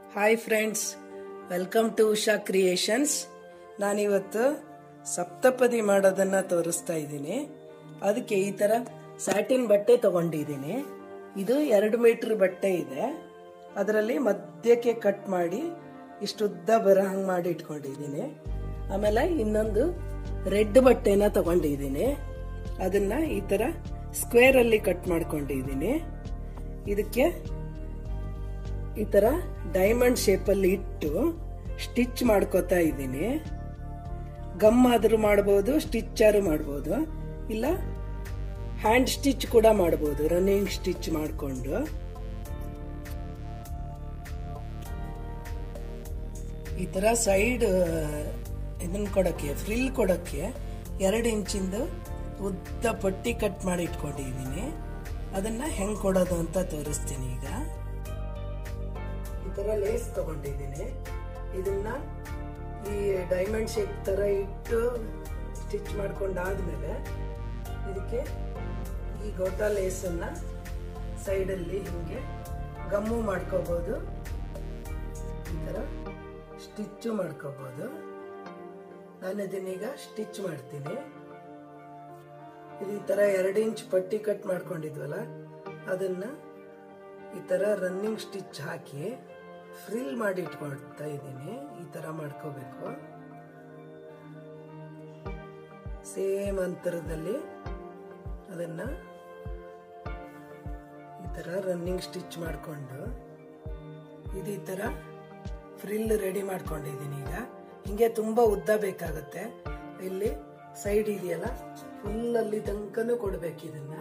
Hi friends, welcome to Usha creations. ನಾನಿವತ್ತು ಸಪ್ತಪದಿ ಮಾಡೋದನ್ನ ತೋರಿಸ್ತಾ ಇದ್ದೀನಿ. ಅದಕ್ಕೆ ಈ ತರ ಸ್ಯಾಟಿನ್ ಬಟ್ಟೆ ತಗೊಂಡಿದ್ದೀನಿ. ಇದು 2 ಮೀಟರ್ ಬಟ್ಟೆ ಇದೆ. ಅದರಲ್ಲಿ ಮಧ್ಯಕ್ಕೆ ಕಟ್ ಮಾಡಿ ಇಷ್ಟುದ್ದ ಬರೋ ಹಂಗೆ ಮಾಡಿ ಇಟ್ಕೊಂಡಿದ್ದೀನಿ. ಆಮೇಲೆ ಇನ್ನೊಂದು ರೆಡ್ ಬಟ್ಟೆನ ತಗೊಂಡಿದ್ದೀನಿ. ಅದನ್ನ ಈ ತರ ಸ್ಕ್ವೇರ್ ಅಲ್ಲಿ ಕಟ್ ಮಾಡ್ಕೊಂಡಿದ್ದೀನಿ. ಇದಕ್ಕೆ ಈ ತರ ಡೈಮಂಡ್ ಶೇಪ್ ಅಲ್ಲಿ ಇಟ್ಟು ಸ್ಟಿಚ್ ಮಾಡ್ಕೋತಾ ಇದ್ದೀನಿ. ಗಮ್ ಆದ್ರೂ ಮಾಡಬಹುದು, ಸ್ಟಿಚ್ ಆದ್ರೂ ಮಾಡಬಹುದು, ಇಲ್ಲ ಹ್ಯಾಂಡ್ ಸ್ಟಿಚ್ ಕೂಡ ಮಾಡಬಹುದು. ರನ್ನಿಂಗ್ ಸ್ಟಿಚ್ ಮಾಡಿಕೊಂಡು ಈ ತರ ಸೈಡ್ ಇದನ್ನ ಕೊಡಕ್ಕೆ, ಫ್ರಿಲ್ ಕೊಡಕ್ಕೆ 2 ಇಂಚಿಂದು ಉದ್ದ ಪಟ್ಟಿ ಕಟ್ ಮಾಡಿ ಇಟ್ಕೊಂಡಿದ್ದೀನಿ. ಅದನ್ನ ಹೆಂಗ್ ಕೊಡೋದು ಅಂತ ತೋರಿಸ್ತೀನಿ. ಈಗ ಈ ತರ ಲೇಸ್ ತಗೊಂಡಿದ್ದೀನಿ. ಇದನ್ನ ಈ ಡೈಮಂಡ್ ಶೇಪ್ ತರ ಇಟ್ಟು ಸ್ಟಿಚ್ ಮಾಡ್ಕೊಂಡಾದ್ಮೇಲೆ ಇದಕ್ಕೆ ಈ ಗೋಟಾ ಲೇಸ್ ಅನ್ನ ಸೈಡ್ ಅಲ್ಲಿ ಹಿಂಗೆ ಗಮ್ಮು ಮಾಡ್ಕೋಬಹುದು, ಈ ತರ ಸ್ಟಿಚ್ ಮಾಡ್ಕೋಬಹುದು. ನಾನು ಇದನ್ನೀಗ ಸ್ಟಿಚ್ ಮಾಡ್ತೀನಿ. ಈ ತರ 2 ಇಂಚ್ ಪಟ್ಟಿ ಕಟ್ ಮಾಡ್ಕೊಂಡಿದ್ವಲ್ಲ, ಅದನ್ನ ಈ ತರ ರನ್ನಿಂಗ್ ಸ್ಟಿಚ್ ಹಾಕಿ ಫ್ರಿಲ್ ಮಾಡಿ ಇಟ್ಕೊಳ್ತಾ ಇದ್ದೀನಿ. ಈ ತರ ಮಾಡ್ಕೋಬೇಕು. ಸೇಮ್ ಅಂತರದಲ್ಲಿ ಅದನ್ನ ಈ ತರ ರನ್ನಿಂಗ್ ಸ್ಟಿಚ್ ಮಾಡ್ಕೊಂಡು ಈ ತರ ಫ್ರಿಲ್ ರೆಡಿ ಮಾಡ್ಕೊಂಡಿದ್ದೀನಿ. ಈಗ ಹಿಂಗೆ ತುಂಬಾ ಉದ್ದ ಬೇಕಾಗುತ್ತೆ. ಇಲ್ಲಿ ಸೈಡ್ ಇದೆಯಲ್ಲ, ಫುಲ್ ಅಲ್ಲಿ ತನಕನೂ ಕೊಡ್ಬೇಕು. ಇದನ್ನ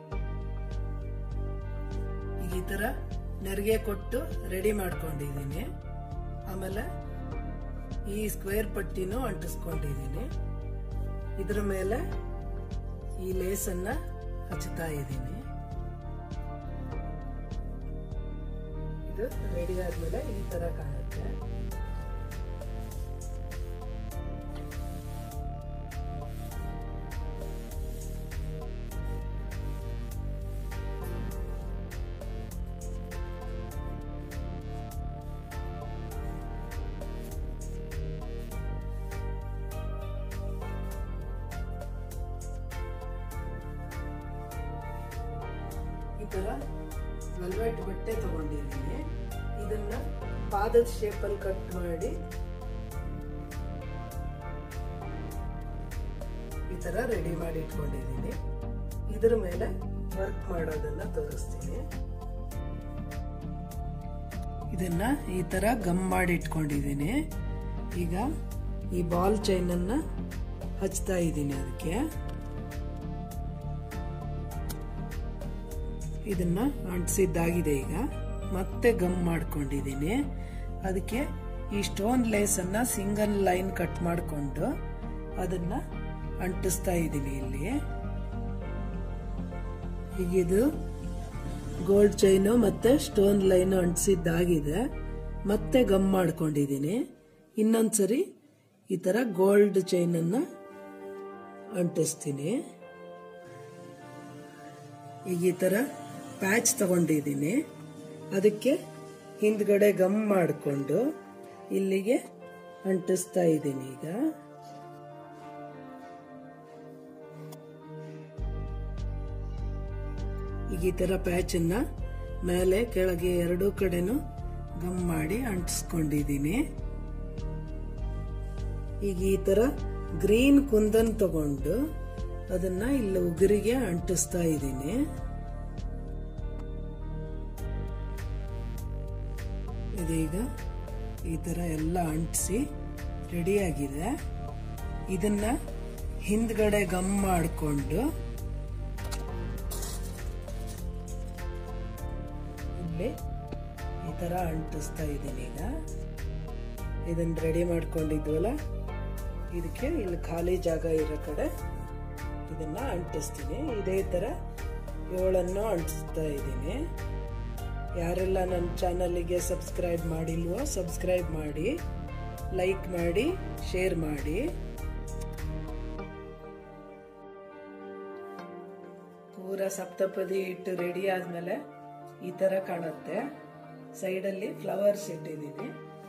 ಈಗ ಈ ತರ ನೆರಿಗೆ ಕೊಟ್ಟು ರೆಡಿ ಮಾಡ್ಕೊಂಡಿದ್ದೀನಿ. ಆಮೇಲೆ ಈ ಸ್ಕ್ವೇರ್ ಪಟ್ಟಿನೂ ಅಂಟಿಸ್ಕೊಂಡಿದ್ದೀನಿ. ಇದ್ರ ಮೇಲೆ ಈ ಲೇಸ್ ಅನ್ನ ಹಚ್ಚುತ್ತಾ ಇದ್ದೀನಿ. ಇದು ರೆಡಿ ಆದ್ಮೇಲೆ ಈ ತರ ಕಾಣುತ್ತೆ. ಈ ತರ ವೆಲ್ವೆಟ್ ಬಟ್ಟೆ ತಗೊಂಡಿದ್ದೀನಿ. ಇದನ್ನ ಪಾದದ ಶೇಪ್ ಅಲ್ಲಿ ಕಟ್ ಮಾಡಿ ಈ ತರ ರೆಡಿ ಮಾಡಿ ಇಟ್ಕೊಂಡಿದ್ದೀನಿ. ಇದ್ರ ಮೇಲೆ ವರ್ಕ್ ಮಾಡೋದನ್ನ ತೋರಿಸ್ತೀನಿ. ಇದನ್ನ ಈ ತರ ಗಮ್ ಮಾಡಿ ಇಟ್ಕೊಂಡಿದ್ದೀನಿ. ಈಗ ಈ ಬಾಲ್ ಚೈನ್ ಅನ್ನ ಹಚ್ತಾ ಇದ್ದೀನಿ. ಅದಕ್ಕೆ ಇದನ್ನ ಅಂಟಿಸಿದ್ದಾಗಿದೆ. ಈಗ ಮತ್ತೆ ಗಮ್ ಮಾಡ್ಕೊಂಡಿದ್ದೀನಿ. ಅದಕ್ಕೆ ಈ ಸ್ಟೋನ್ ಲೇಸ್ ಅನ್ನ ಸಿಂಗಲ್ ಲೈನ್ ಕಟ್ ಮಾಡಿಕೊಂಡು ಅದನ್ನ ಅಂಟಿಸ್ತಾ ಇದ್ದೀನಿ. ಇಲ್ಲಿ ಹೀಗಿದು ಗೋಲ್ಡ್ ಚೈನು ಮತ್ತೆ ಸ್ಟೋನ್ ಲೈನ್ ಅಂಟಿಸಿದ್ದಾಗಿದೆ. ಮತ್ತೆ ಗಮ್ ಮಾಡ್ಕೊಂಡಿದ್ದೀನಿ. ಇನ್ನೊಂದ್ಸರಿ ಈ ತರ ಗೋಲ್ಡ್ ಚೈನ್ ಅನ್ನ ಅಂಟಿಸ್ತೀನಿ. ಈಗ ಈ ತರ ಪ್ಯಾಚ್ ತಗೊಂಡಿದ್ದೀನಿ. ಅದಕ್ಕೆ ಹಿಂದ್ಗಡೆ ಗಮ್ ಮಾಡಿಕೊಂಡು ಇಲ್ಲಿಗೆ ಅಂಟಿಸ್ತಾ ಇದ್ದೀನಿ. ಈಗ ಈ ತರ ಪ್ಯಾಚ್ ಅನ್ನ ಮೇಲೆ ಕೆಳಗೆ 2 ಕಡೆನೂ ಗಮ್ ಮಾಡಿ ಅಂಟಿಸ್ಕೊಂಡಿದ್ದೀನಿ. ಈಗ ಈ ತರ ಗ್ರೀನ್ ಕುಂದನ್ ತಗೊಂಡು ಅದನ್ನ ಇಲ್ಲಿ ಉಗುರಿಗೆ ಅಂಟಿಸ್ತಾ ಇದ್ದೀನಿ. ಇದೀಗ ಈ ತರ ಎಲ್ಲ ಅಂಟಿಸಿ ರೆಡಿ ಆಗಿದೆ. ಇದನ್ನ ಹಿಂದ್ಗಡೆ ಗಮ್ ಮಾಡಿಕೊಂಡು ಇಲ್ಲಿ ಈ ತರ ಅಂಟಿಸ್ತಾ ಇದ್ದೀನಿ. ಈಗ ಇದನ್ನ ರೆಡಿ ಮಾಡ್ಕೊಂಡಿದ್ವಲ್ಲ, ಇದಕ್ಕೆ ಇಲ್ಲಿ ಖಾಲಿ ಜಾಗ ಇರೋ ಕಡೆ ಇದನ್ನ ಅಂಟಿಸ್ತೀನಿ. ಇದೇ ತರ 7 ಅಂಟಿಸ್ತಾ ಇದ್ದೀನಿ. ಯಾರೆಲ್ಲ ನನ್ನ ಚಾನಲ್ಗೆ ಸಬ್ಸ್ಕ್ರೈಬ್ ಮಾಡಿಲ್ವೋ ಸಬ್ಸ್ಕ್ರೈಬ್ ಮಾಡಿ, ಲೈಕ್ ಮಾಡಿ, ಶೇರ್ ಮಾಡಿ. ಪೂರ ಸಪ್ತಪದಿ ಇಟ್ಟು ರೆಡಿ ಆದ್ಮೇಲೆ ಈ ತರ ಕಾಣುತ್ತೆ. ಸೈಡಲ್ಲಿ ಫ್ಲವರ್ಸ್ ಇಟ್ಟಿದ್ದೀನಿ.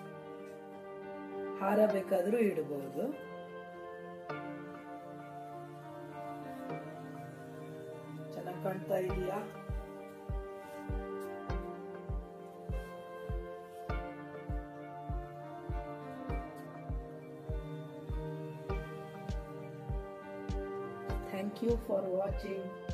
ಹಾರ ಬೇಕಾದ್ರೂ ಇಡಬಹುದು. ಚೆನ್ನಾಗಿ ಕಾಣ್ತಾ ಇದೆಯಾ? Thank you for watching.